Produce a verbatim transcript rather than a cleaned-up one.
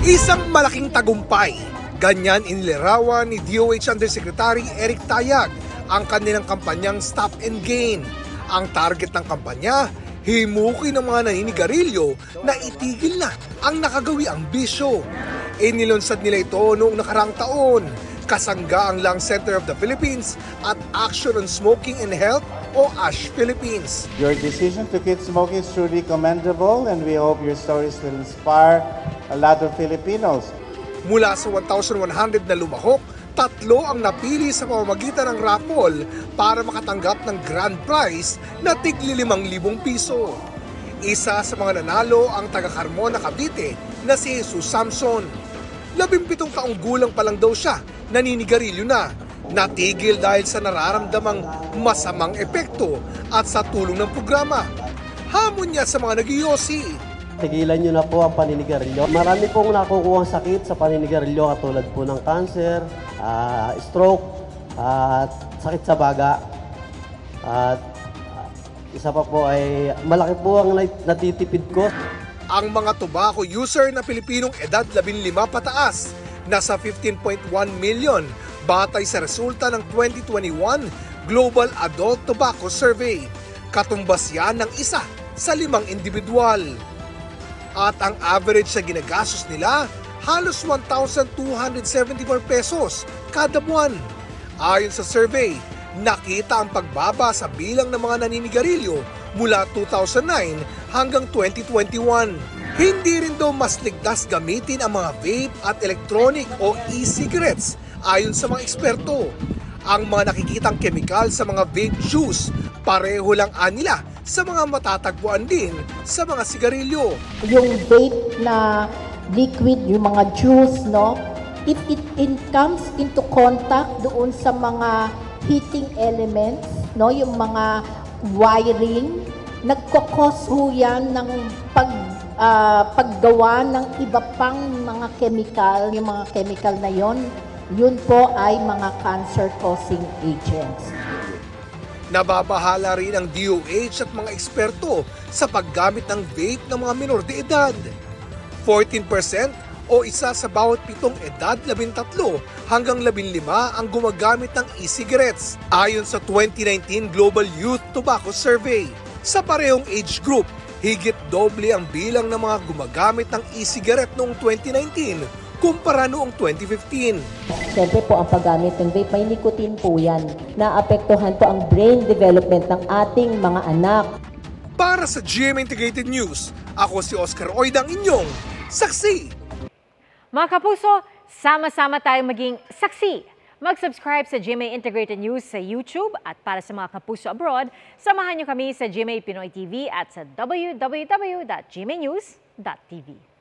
Isang malaking tagumpay. Ganyan inilarawan ni D O H Undersecretary Eric Tayag ang kanilang kampanyang Stop and Gain. Ang target ng kampanya, himukin ng mga naninigarilyo na itigil na ang nakagawiang bisyo. Inilunsad nila ito noong nakaraang taon. Kasangga ang Lung Center of the Philippines at Action on Smoking and Health o ASH Philippines. Your decision to quit smoking is truly commendable and we hope your stories will inspire a lot of Filipinos. Mula sa one thousand one hundred na lumahok, tatlo ang napili sa pamamagitan ng raffle para makatanggap ng grand prize na tigli limang libong piso. Isa sa mga nanalo ang taga-Carmona, Cavite na si Jesus Samson. Labimpitong taong gulang pa lang daw siya, naninigarilyo na. Natigil dahil sa nararamdamang masamang epekto at sa tulong ng programa. Hamon niya sa mga nag-iyosi. Tigilan nyo na po ang paninigarilyo. Marami pong nakukuha sakit sa paninigarilyo katulad po ng cancer, uh, stroke, at uh, sakit sa baga. At uh, isa pa po ay malaki po ang natitipid ko. Ang mga tobacco user na Pilipinong edad labing lima pataas, nasa fifteen point one million batay sa resulta ng twenty twenty-one Global Adult Tobacco Survey. Katumbas yan ng isa sa limang individual. At ang average sa ginagastos nila, halos one thousand two hundred seventy-four pesos kada buwan. Ayon sa survey, nakita ang pagbaba sa bilang ng mga naninigarilyo mula two thousand nine hanggang twenty twenty-one. Hindi rin daw mas ligtas gamitin ang mga vape at electronic o e-cigarettes ayon sa mga eksperto. Ang mga nakikitang kemikal sa mga vape juice, pareho lang anila sa mga matatagpuan din sa mga sigarilyo. Yung vape na liquid, yung mga juice, no? If it, it comes into contact doon sa mga heating elements, no? Yung mga wiring, nagkokos ho yan ng pag, uh, paggawa ng iba pang mga chemical. Yung mga chemical na yon, yun po ay mga cancer-causing agents. Nababahala rin ang D O H at mga eksperto sa paggamit ng vape ng mga minor de edad. fourteen percent o isa sa bawat pitong edad labintatlo hanggang labinlima ang gumagamit ng e-cigarettes ayon sa twenty nineteen Global Youth Tobacco Survey. Sa parehong age group, higit doble ang bilang ng mga gumagamit ng e-cigarette noong twenty nineteen kumpara noong twenty fifteen. Siyempre po ang paggamit ng vape, may nicotine po yan. Naapektuhan po ang brain development ng ating mga anak. Para sa G M A Integrated News, ako si Oscar Oidang, inyong saksi. Mga kapuso, sama-sama tayong maging saksi. Mag-subscribe sa G M A Integrated News sa YouTube at para sa mga kapuso abroad, samahan niyo kami sa G M A Pinoy T V at sa w w w dot g m a news dot t v.